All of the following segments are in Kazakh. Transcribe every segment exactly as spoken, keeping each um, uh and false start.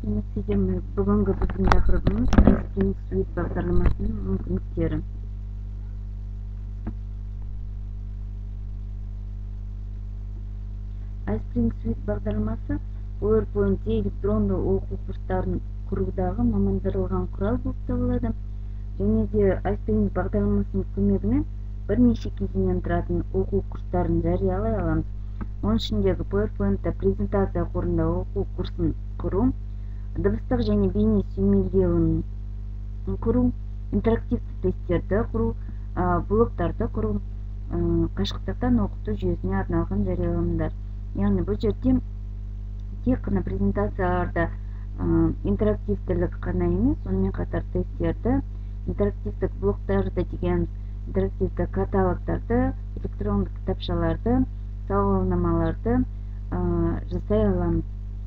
Сәлеметсіздерме? Бүгінгі біздің тақырыбымыз iSpring Suite бағдарламасының мүмкіндіктері. iSpring Suite бағдарламасы PowerPoint электронды оқу курстарын құрудағы мамандырылған құрал болып табылады. Және де iSpring бағдарламасының көмегімен бірнеше кезеңнен тұратын оқу курстарын жариялай аламыз. Оның ішіндегі PowerPoint-та презентация қорында оқу курсын құру, дыбыстық және бейне сүйемелдеуін құру, интерактивті тесттерді құру, блоктарды құру, қашықтықтан оқыту жүйесіне арналған жарияланымдар. Яғни бұл жерде тек қана презентацияларда интерактивтілік қана емес, сонымен қатар тесттерді, интерактивтік блоктарды деген интерактивті каталогтарды, электронды кітапшаларды, сауалнамаларды жасай аламыз.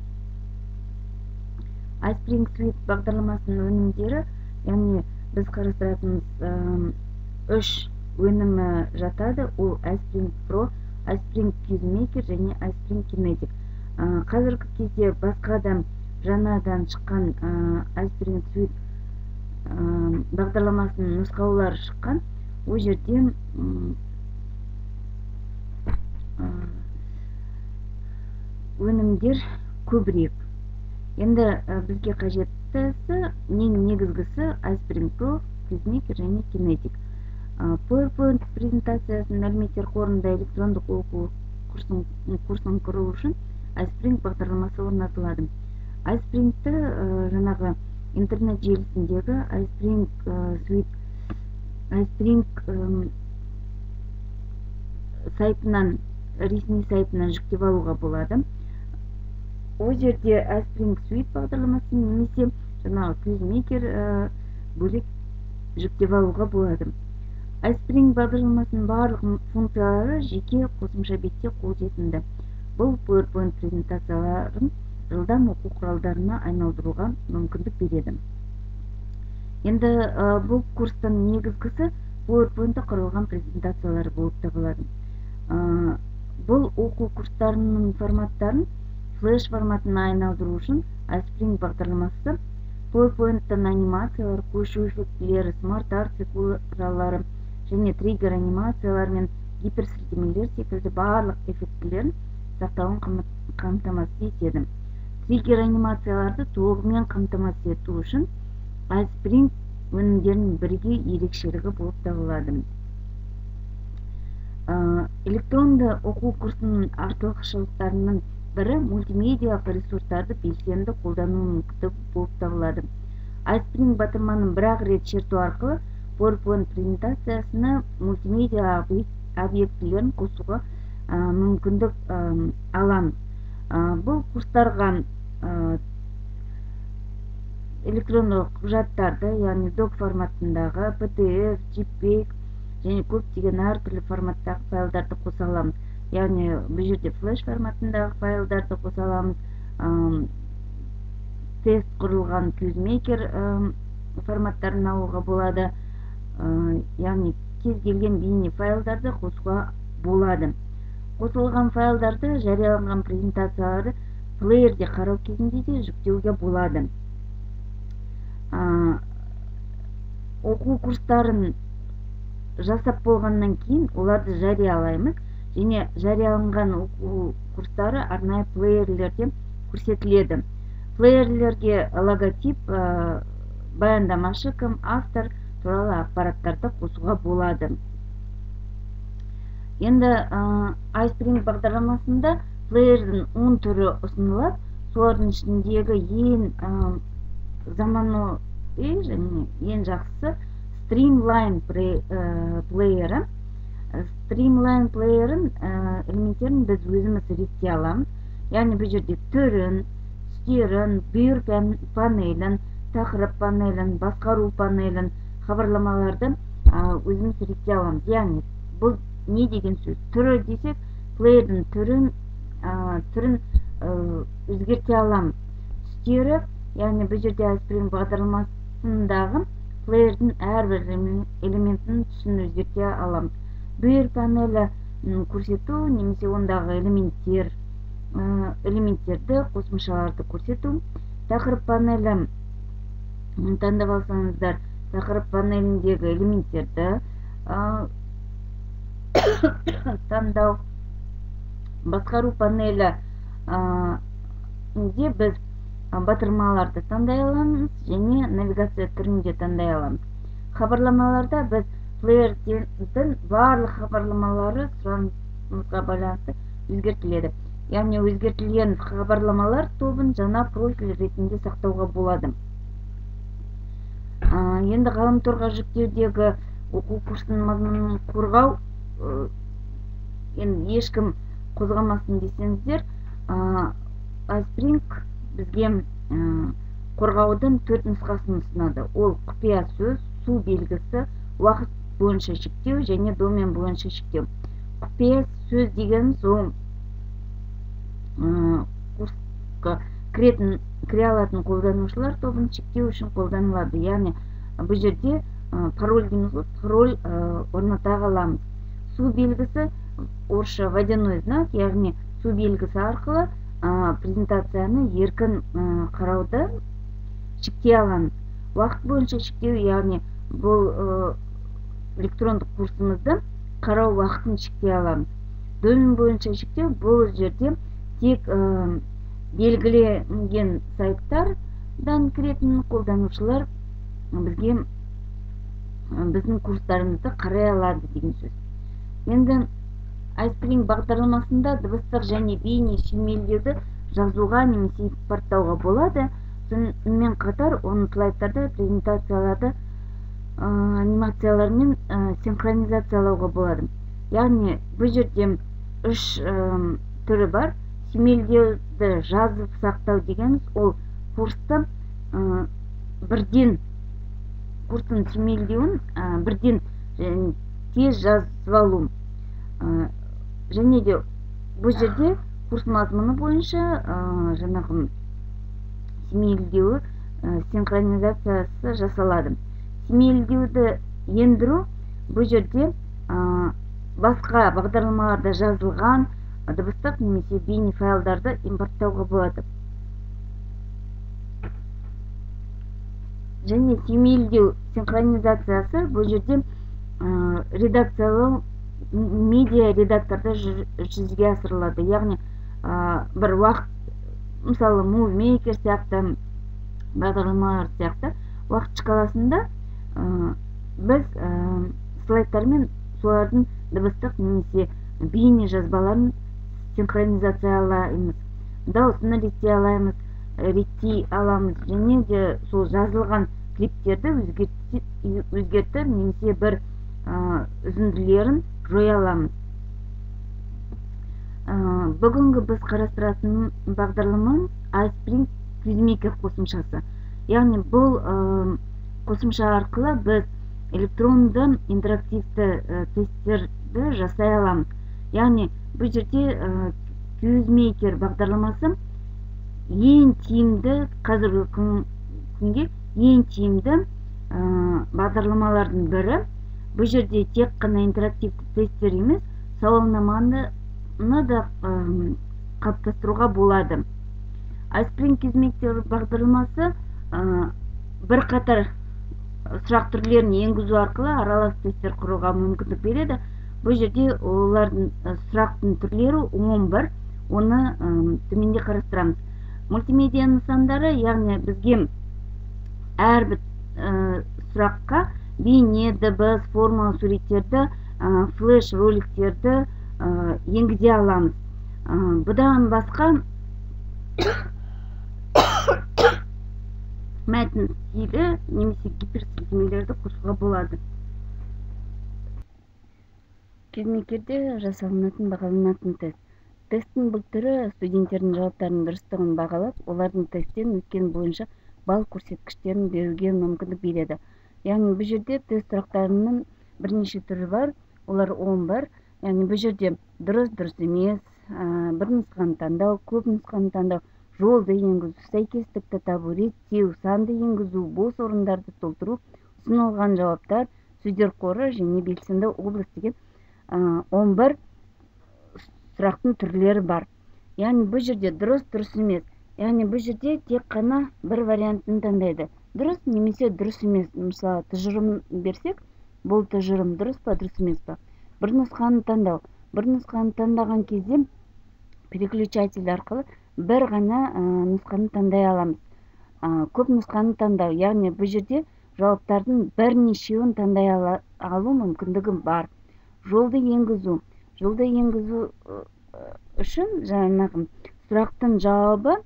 iSpring Suite бағдарламасының өнімдері, яғни біз қарастыратынымыз үш өнімі жатады. Ол iSpring Pro, iSpring QuizMaker және iSpring Kinetic. Қазіргі кезде басқа да жаңадан шыққан iSpring Suite бағдарламасының нұсқаулары шыққан. Ол жерде өнімдер көбірек. Енді бізге қажеттісі, ең негізгісі iSpring Pro, QuizMaker және Kinetic. PowerPoint презентациясын мәліметтер қорында электрондық оқу курсын құру үшін iSpring бағдарламасы орнатылады. iSpring-ті жаңағы интернет желісіндегі iSpring Suite, iSpring сайтынан, ресми сайтынан жүктеп алуға болады. Ол жерде iSpring Suite бағдарламасын немесе жаңағы QuizMaker бөлек жүктеп алуға болады. iSpring бағдарламасының барлық функциялары жеке қосымша бетте қолжетімді. Бұл PowerPoint презентацияларын жылдам оқу құралдарына айналдыруға мүмкіндік береді. Енді бұл курстың негізгісі PowerPoint-та құрылған презентациялары болып табылады. Бұл оқу курстарының форматтарын флеш форматына айналдыру үшін iSpring бағдарламасы PowerPoint-тан анимациялар, көшу эффектілері, смарт-арт фигуралары және триггер анимациялар мен гиперсілтемелер секілді барлық эффектілерін сақтауын қамтамасыз етеді. Триггер анимацияларды толығымен қамтамасыз ету үшін iSpring өнімдерінің бірге ерекшелігі болып табылады. Электронды оқу курсының артықшылықтарының бірі мультимедиалық ресурстарды белсенді қолдану мүмкіндігі болып табылады. iSpring батырманың бір-ақ рет шерту арқылы PowerPoint презентациясына мультимедиа объектілерін қосуға мүмкіндік аламыз. Бұл курстарға электрондық құжаттарды, яғни док форматындағы пи ди эф, JPEG және көптеген әртүрлі форматтағы файлдарды қоса аламыз. Яғни бұл жерде флеш форматындағы файлдарды қоса аламыз. Тест құрылған QuizMaker форматтарын алуға болады. Яғни кез келген бейне файлдарды қосуға болады. Қосылған файлдарды жарияланған презентацияларды плеерде қарау кезінде де жүктеуге болады. Оқу курстарын жасап болғаннан кейін оларды жариялаймыз және жарияланған оқу курстары арнайы плеерлерде көрсетіледі. Плеерлерге логотип, баяндамашы кім, автор туралы ақпараттарды қосуға болады. Енді iSpring бағдарламасында плеердің он түрі ұсынылады. Солардың ішіндегі ең заманауи және ең жақсысы Streamline плеері. Streamline плеерін элементтерін біз өзіміз реттей аламыз. Яғни бұл жерде түрін, түстерін, бүйір панелін, тақырып панелін, басқару панелін, хабарламаларды өзіміз реттей аламыз. Яғни бұл не деген сөз? Түрі десек, плеердің түрін түрін өзгерте аламыз. Түстері, яғни бұл жерде iSpring бағдарламасындағы плеердің әрбір элементінің түсін өзгерте аламыз. Бүйір панелі көрсету, немесе ондағы элементтер, элементтерді, қосымшаларды көрсету. тақырып панелі таңдап алсаңыздар, тақырып панеліндегі элементтерді таңдау, басқару панелі де біз батырмаларды таңдай аламыз және навигация түрінде таңдай аламыз. Хабарламаларда біз плеердің барлық хабарламалары сұранысқа байланысты өзгертіледі. Яғни өзгертілген хабарламалар тобын жаңа профиль ретінде сақтауға болады. Енді ғаламторға жүктеудегі оқу курсының мазмұнын қорғау енді ешкім қозғамасын десеңіздер, iSpring бізге қорғаудың төрт нұсқасын ұсынады. Ол құпия сөз, су белгісі, уақыт бойынша шектеу және домен бойынша шектеу. Құпия сөз дегеніміз ол курсқа кіре алатын қолданушылар тобын шектеу үшін қолданылады. Яғни бұл жерде пароль дейміз ғой, пароль орната аламыз. Су белгісі орысша водяной знак, яғни су белгісі арқылы презентацияны еркін қарауды шектей аламыз. Уақыт бойынша шектеу, яғни бұл электрондық курсымызды қарау уақытын шектей аламыз. Домен бойынша шектеу бұл жерде тек белгіленген сайттардан кіретін қолданушылар бізге біздің курстарымызды қарай алады деген сөз. Енді iSpring бағдарламасында дыбыстық және бейне сүйемелдеуді жазуға немесе импорттауға болады. Сонымен қатар оның слайдтарды, презентацияларды анимациялармен синхронизациялауға болады. Яғни бұл жерде үш түрі бар. Сүйемелдеуді жазып сақтау дегеніміз ол курсты бірден курстың сүйемелдеуін бірден тез жазып алу. Және де бұл жерде курс мазмұны бойынша жаңағы сүйемелдеуі синхронизациясы жасалады. Сүйемелдеуді ендіру бұл жерде басқа бағдарламаларда жазылған дыбыстық немесе бейне файлдарды импорттауға болады. Және сүйемелдеу синхронизациясы бұл жерде редакциялау медиа редакторда жүзеге асырылады. Яғни бір уақыт, мысалы MovieMaker сияқты бағдарламалар сияқты уақыт шкаласында біз слайдтар мен солардың дыбыстық немесе бейне жазбаларын синхронизациялаймыз. Дауысын реттей аламыз, реттей аламыз және де сол жазылған клиптерді өзгертіп немесе бір үзінділерін жоя аламыз. Бүгінгі біз қарастыратын бағдарламамыз iSpring QuizMaker қосымшасы. Яғни бұл қосымша арқылы біз электронды интерактивті тесттерді жасай аламыз. Яғни бұл жерде QuizMaker бағдарламасы ең тиімді, қазіргі күнге ең тиімді бағдарламалардың бірі. Бұл жерде тек қана интерактивті тесттер емес, сауалнаманы да қалыптастыруға болады. iSpring QuizMaker бағдарламасы бір қатар сұрақ түрлерін енгізу арқылы аралас тесттер құруға мүмкіндік береді. Бұл жерде олардың сұрақтың түрлері он бір, оны төменде қарастырамыз. Мультимедиа нысандары, яғни бізге әрбір сұраққа бейне, дыбыс, форма, суреттерді, флеш роликтерді енгізе аламыз. Бұдан басқа мәтін стилі немесе гиперсілтемелерді қосуға болады. QuizMakerде жасалынатын бағаланатын тест. Тесттің бұл түрі студенттердің жауаптарының дұрыстығын бағалап, олардың тесттен өткен бойынша балл көрсеткіштерін беруге мүмкіндік береді. Яғни бұл жерде тест сұрақтарының бірнеше түрі бар, олар он бір. Яғни бұл жерде дұрыс, дұрыс емес, бір нұсқаны таңдау, көп нұсқаны таңдау, жолды енгізу, сәйкестікті табу, реттеу, санды енгізу, бос орындарды толтыру, ұсынылған жауаптар, сөздер қоры және белсенді область деген он бір сұрақтың түрлері бар. Яғни бұл жерде дұрыс, дұрыс емес, яғни бұл жерде тек қана бір вариантын таңдайды. Дұрыс немесе дұрыс емес. Мысалы, тұжырым берсек, бұл тұжырым дұрыс па, дұрыс емес па. Бір нұсқаны таңдау. Бір нұсқаны таңдаған кезде переключатель арқылы бір ғана нұсқаны таңдай аламыз. Көп нұсқаны таңдау, яғни бұл жерде жауаптардың бірнешеуін таңдай алу мүмкіндігі бар. Жолды енгізу. Жолды енгізу үшін жаңағы сұрақтың жауабы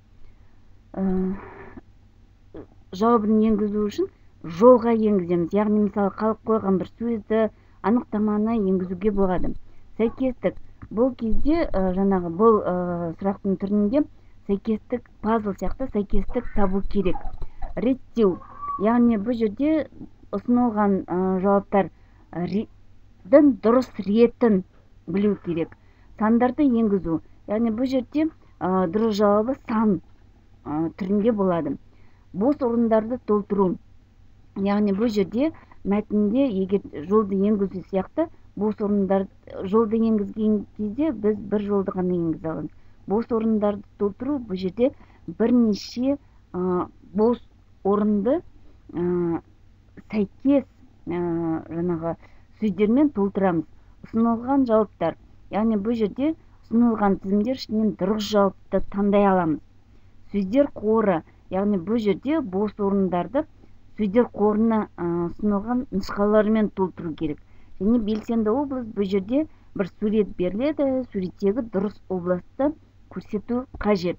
жауабын енгізу үшін жолға енгіземіз. Яғни мысалы қалып қойған бір сөзді, анықтаманы енгізуге болады. Сәйкестік. Бұл кезде жаңағы бұл сұрақтың түрінде сәйкестік пазл сияқты сәйкестік табу керек. Реттеу. Яғни бұл жерде ұсынылған жауаптардың дұрыс ретін білу керек. Сандарды енгізу. Яғни бұл жерде дұрыс жауабы сан түрінде болады. Бос орындарды толтыру. Яғни бұл жерде мәтінде егер жолды енгізу сияқты бос орындар жолды енгізген кезде біз бір жолды ғана енгізе аламыз. Бос орындарды толтыру бұл жерде бірнеше бос орынды сәйкес жаңағы сөздермен толтырамыз. Ұсынылған жауаптар. Яғни бұл жерде ұсынылған тізімдер ішінен дұрыс жауапты таңдай аламыз. Сөздер қоры. Яғни бұл жерде бос орындарды сөздер қорына ұсынылған нұсқаларымен толтыру керек. Және белсенді область бұл жерде бір сурет беріледі, суреттегі дұрыс областы көрсету қажет.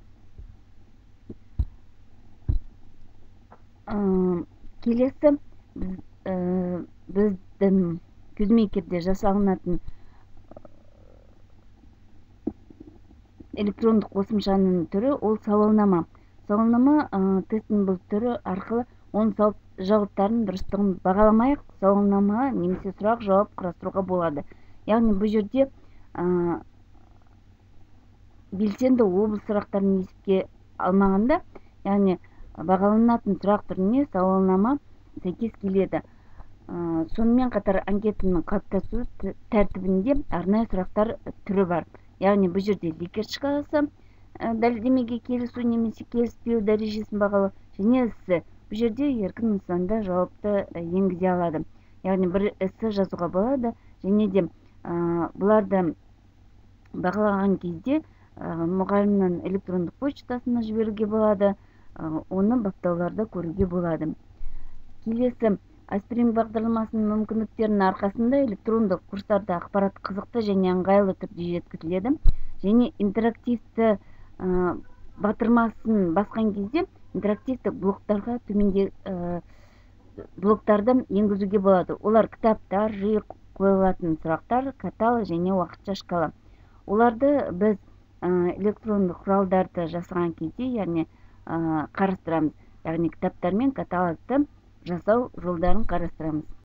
Келесі біздің көзмекерде жасалынатын электрондық қосымшаның түрі ол сауалнама. Сауалнама тестінің бұл түрі арқылы оның жауаптарын дұрыстығын бағаламайық, сауалнама немесе сұрақ жауап құрастыруға болады. Яғни бұл жерде белсенді облыс сұрақтарын есепке алмағанда, яғни бағаланатын сұрақ түріне сауалнама сәйкес келеді. Сонымен қатар анкетаның қалыптасу тәртібінде арнайы сұрақтар түрі бар. Яғни бұл жерде ликер шкаласы, дәлелдемеге келісу немесе келіспеу дәрежесін бағалау, және эссе. Бұл жерде еркін нысанда жауапты енгізе алады. Яғни бір эссе жазуға болады, және де бұларды бағалаған кезде мұғалімнің электрондық почтасына жіберуге болады, оны баптауларда көруге болады. Келесі, Аспирин бағдарламасының мүмкіндіктерінің арқасында электрондық курстарда ақпарат қызықты және ыңғайлы түрде жеткізіледі, және интерактивті батырмасын басқан кезде интерактивті блоктарға төменде блоктарды енгізуге болады. Олар кітаптар, жиі қойылатын сұрақтар, каталог және уақытша шкала. Оларды біз электрондық құралдарды жасаған кезде, яғни қарастырамыз. Яғни кітаптар мен каталогты жасау жолдарын қарастырамыз.